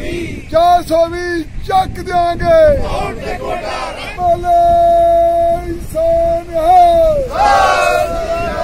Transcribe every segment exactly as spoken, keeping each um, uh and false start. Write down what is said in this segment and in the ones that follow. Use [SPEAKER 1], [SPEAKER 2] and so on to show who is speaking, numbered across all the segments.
[SPEAKER 1] चार सौ भी चक देंगे। बोले इंसान है।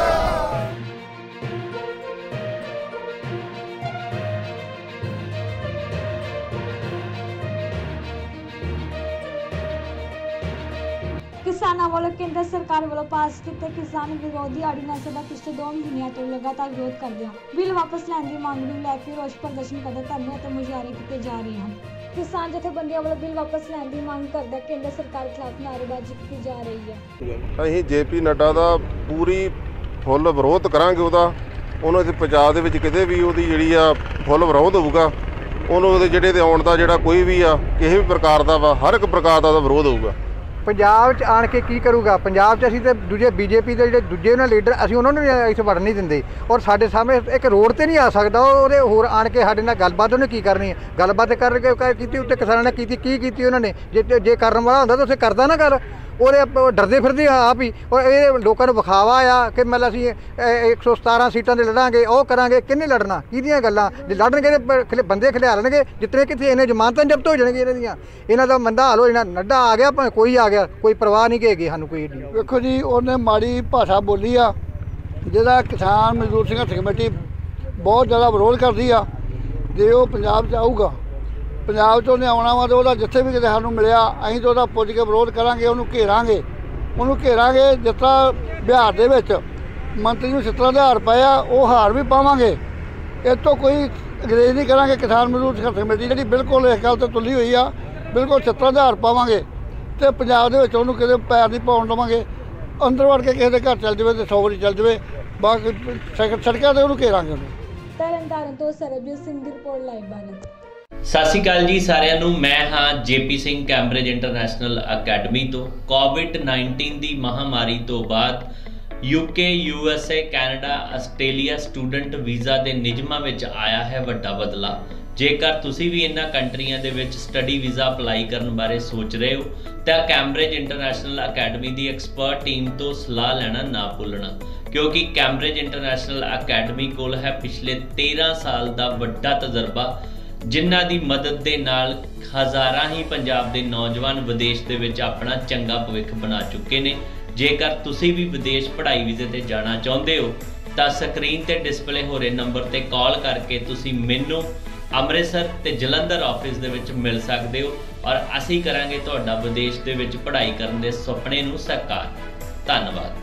[SPEAKER 2] किसानों वालों केंद्र सरकार वालों पास किए किसान विरोधी आर्डीनेंस का पिछले दो महीनों तो लगातार विरोध करदे बिल वापस लैने की मांग नूं लैके रोष प्रदर्शन करदे धरने ते मुजाहरे किए जा रहे हैं। किसान जथेबंदियों वालों बिल वापस लैने की मांग करदे केंद्र सरकार खिलाफ नारेबाजी की जा रही है।
[SPEAKER 3] ਅਸੀਂ जेपी नड्डा ਦਾ ਪੂਰੀ ਫੁੱਲ ਵਿਰੋਧ ਕਰਾਂਗੇ। ਉਹਦਾ ਉਹਨੂੰ ਇੱਥੇ ਪੰਜਾਬ ਦੇ ਵਿੱਚ ਕਿਤੇ ਵੀ ਉਹਦੀ ਜਿਹੜੀ ਆ ਫੁੱਲ ਵਿਰੋਧ ਹੋਊਗਾ। ਉਹਨੂੰ ਉਹਦੇ ਜਿਹੜੇ ਤੇ ਆਉਣ ਦਾ ਜਿਹੜਾ ਕੋਈ ਵੀ ਆ ਕਿਸੇ ਵੀ ਪ੍ਰਕਾਰ ਦਾ ਵਾ ਹਰ ਇੱਕ ਪ੍ਰਕਾਰ ਦਾ ਵਿਰੋਧ ਹੋਊਗਾ।
[SPEAKER 4] ਪੰਜਾਬ 'ਚ ਆਣ ਕੇ ਕੀ ਕਰੂਗਾ? ਪੰਜਾਬ 'ਚ ਅਸੀਂ ਤੇ ਦੂਜੇ ਬੀਜੇਪੀ ਦੇ ਜਿਹੜੇ ਦੂਜੇ ਉਹਨਾਂ ਲੀਡਰ ਅਸੀਂ ਉਹਨਾਂ ਨੂੰ ਇੱਥੇ ਵੜਨ ਨਹੀਂ ਦਿੰਦੇ ਔਰ ਸਾਡੇ ਸਾਹਮਣੇ ਇੱਕ ਰੋਡ ਤੇ ਨਹੀਂ ਆ ਸਕਦਾ। ਉਹਦੇ ਹੋਰ ਆਣ ਕੇ ਸਾਡੇ ਨਾਲ ਗੱਲਬਾਤ ਉਹਨੇ ਕੀ ਕਰਨੀ ਹੈ? ਗੱਲਬਾਤ ਕਰਕੇ ਕੀਤੀ ਉੱਤੇ ਕਿਸਾਨਾਂ ਨੇ ਕੀਤੀ ਕੀ ਕੀਤੀ ਉਹਨਾਂ ਨੇ? ਜੇ ਜੇ ਕਰਨ ਵਾਲਾ ਹੁੰਦਾ ਤਾਂ ਉੱਥੇ ਕਰਦਾ ਨਾ ਗੱਲ। ਉਹਦੇ ਡਰਦੇ ਫਿਰਦੇ ਆਪ ਹੀ ਔਰ ਇਹ ਲੋਕਾਂ ਨੂੰ ਵਿਖਾਵਾ ਆ ਕਿ ਮਤਲਬ ਅਸੀਂ ਇੱਕ ਸੌ ਸਤਾਰਾਂ ਸੀਟਾਂ 'ਤੇ ਲੜਾਂਗੇ ਉਹ ਕਰਾਂਗੇ। ਕਿਹਨੇ ਲੜਨਾ? ਕਿਹਦੀਆਂ ਗੱਲਾਂ? ਜੇ ਲੜਨਗੇ ਤਾਂ ਬੰਦੇ ਖਿਲਾ ਲੈਣਗੇ ਜਿੱਤਨੇ ਕਿੱਥੇ ਇਹਨੇ ਜ਼ਮਾਨਤਾਂ ਜ਼ਬਤ ਹੋ ਜਾਣਗੀਆਂ ਇਹਨਾਂ ਦੀਆਂ। ਇਹਨਾਂ ਦਾ ਮੰਦਾ ਹਾਲ ਹੋ ਜਾਣਾ। ਨੱਡਾ ਆ ਗਿਆ ਭਾਵੇਂ ਕੋਈ ਆ ਗਿਆ ਕੋਈ ਪਰਵਾਹ ਨਹੀਂ ਹੈਗੀ ਸਾਨੂੰ ਕੋਈ।
[SPEAKER 1] ਵੇਖੋ ਜੀ ਉਹਨੇ ਮਾੜੀ ਭਾਸ਼ਾ ਬੋਲੀ ਆ ਜਿਹਦਾ ਕਿਸਾਨ ਮਜ਼ਦੂਰ ਸੰਘਰਸ਼ ਕਮੇਟੀ ਬਹੁਤ ਜ਼ਿਆਦਾ ਵਿਰੋਧ ਕਰਦੀ ਆ। ਜੇ ਉਹ ਪੰਜਾਬ 'ਚ ਆਊਗਾ ਪੰਜਾਬ 'ਚ ਉਹਨੇ ਆਉਣਾ ਵਾ ਤਾਂ ਉਹਦਾ ਜਿੱਥੇ ਵੀ ਕਿਤੇ ਸਾਨੂੰ ਮਿਲਿਆ ਅਸੀਂ ਤਾਂ ਉਹਦਾ ਪੁੱਜ ਕੇ ਵਿਰੋਧ ਕਰਾਂਗੇ। ਉਹਨੂੰ ਘੇਰਾਂਗੇ ਉਹਨੂੰ ਘੇਰਾਂਗੇ ਜਿਸ ਤਰ੍ਹਾਂ ਬਿਹਾਰ ਦੇ ਵਿੱਚ ਮੰਤਰੀ ਨੂੰ ਸੱਤਰਾਂ ਦੇ ਹਾਰ ਪਏ ਆ ਉਹ ਹਾਰ ਵੀ ਪਾਵਾਂਗੇ। ਇਹ ਤੋਂ ਕੋਈ ਅੰਗਰੇਜ਼ ਨਹੀਂ ਕਰਾਂਗੇ। ਕਿਸਾਨ ਮਜ਼ਦੂਰ ਸੰਘਰਸ਼ ਕਮੇਟੀ ਜਿਹੜੀ ਬਿਲਕੁਲ ਇਸ ਗੱਲ 'ਤੇ ਤੁੱਲੀ ਹੋਈ ਆ ਬਿਲਕੁਲ ਸੱਤਰਾਂ ਦੇ ਹਾਰ ਪਾਵਾਂਗੇ ਅਤੇ ਪੰਜਾਬ ਦੇ ਵਿੱਚ ਉਹਨੂੰ ਕਿਤੇ ਪੈਰ ਨਹੀਂ ਪਾਉਣ ਦੇਵਾਂਗੇ। ਅੰਦਰ ਵੜ ਕੇ ਕਿਸੇ ਦੇ ਘਰ ਚੱਲ ਜਾਵੇ ਅਤੇ ਸੌ ਵਾਰੀ ਚੱਲ ਜਾਵੇ ਬਾਕੀ ਸੜਕਾਂ 'ਤੇ ਉਹਨੂੰ ਘੇਰਾਂਗੇ। ਉਹਨੂੰ
[SPEAKER 2] ਤਰਨਤਾਰਨ ਤੋਂ ਸਰਬਜੀਤ ਸਿੰਘ ਦੀ ਰਿਪੋਰਟ ਲਾਈਵ ਬਾਰੇ।
[SPEAKER 5] ਸਤਿ ਸ਼੍ਰੀ ਅਕਾਲ ਜੀ ਸਾਰਿਆਂ ਨੂੰ। ਮੈਂ ਹਾਂ JP Singh Cambridge International Academy ਤੋਂ। ਕੋਵਿਡ ਨਾਈਨਟੀਨ ਦੀ ਮਹਾਮਾਰੀ ਤੋਂ ਬਾਅਦ UK, USA, Canada, Australia student visa ਦੇ ਨਿਯਮਾਂ ਵਿੱਚ ਆਇਆ ਹੈ ਵੱਡਾ ਬਦਲਾਅ। ਜੇਕਰ ਤੁਸੀਂ ਵੀ ਇਹਨਾਂ ਕੰਟਰੀਆਂ ਦੇ ਵਿੱਚ ਸਟੱਡੀ ਵੀਜ਼ਾ ਅਪਲਾਈ ਕਰਨ ਬਾਰੇ ਸੋਚ ਰਹੇ ਹੋ ਤਾਂ ਕੈਂਬਰਿਜ ਇੰਟਰਨੈਸ਼ਨਲ ਅਕੈਡਮੀ ਦੀ ਐਕਸਪਰਟ ਟੀਮ ਤੋਂ ਸਲਾਹ ਲੈਣਾ ਨਾ ਭੁੱਲਣਾ, ਕਿਉਂਕਿ ਕੈਂਬਰਿਜ ਇੰਟਰਨੈਸ਼ਨਲ ਅਕੈਡਮੀ ਕੋਲ ਹੈ ਪਿਛਲੇ ਤੇਰਾਂ ਸਾਲ ਦਾ ਵੱਡਾ ਤਜਰਬਾ, ਜਿਨ੍ਹਾਂ ਦੀ ਮਦਦ ਦੇ ਨਾਲ ਹਜ਼ਾਰਾਂ ਹੀ ਪੰਜਾਬ ਦੇ ਨੌਜਵਾਨ ਵਿਦੇਸ਼ ਦੇ ਵਿੱਚ ਆਪਣਾ ਚੰਗਾ ਭਵਿੱਖ ਬਣਾ ਚੁੱਕੇ ਨੇ। ਜੇਕਰ ਤੁਸੀਂ ਵੀ ਵਿਦੇਸ਼ ਪੜ੍ਹਾਈ ਵੀਜ਼ੇ ਤੇ ਜਾਣਾ ਚਾਹੁੰਦੇ ਹੋ ਤਾਂ ਸਕਰੀਨ ਤੇ ਡਿਸਪਲੇ ਹੋ ਰਹੇ ਨੰਬਰ ਤੇ ਕਾਲ ਕਰਕੇ ਤੁਸੀਂ ਮੈਨੂੰ ਅੰਮ੍ਰਿਤਸਰ ਤੇ ਜਲੰਧਰ ਆਫਿਸ ਦੇ ਵਿੱਚ ਮਿਲ ਸਕਦੇ ਹੋ ਔਰ ਅਸੀਂ ਕਰਾਂਗੇ ਤੁਹਾਡਾ ਵਿਦੇਸ਼ ਦੇ ਵਿੱਚ ਪੜ੍ਹਾਈ ਕਰਨ ਦੇ ਸੁਪਨੇ ਨੂੰ ਸਾਕਾਰ। ਧੰਨਵਾਦ।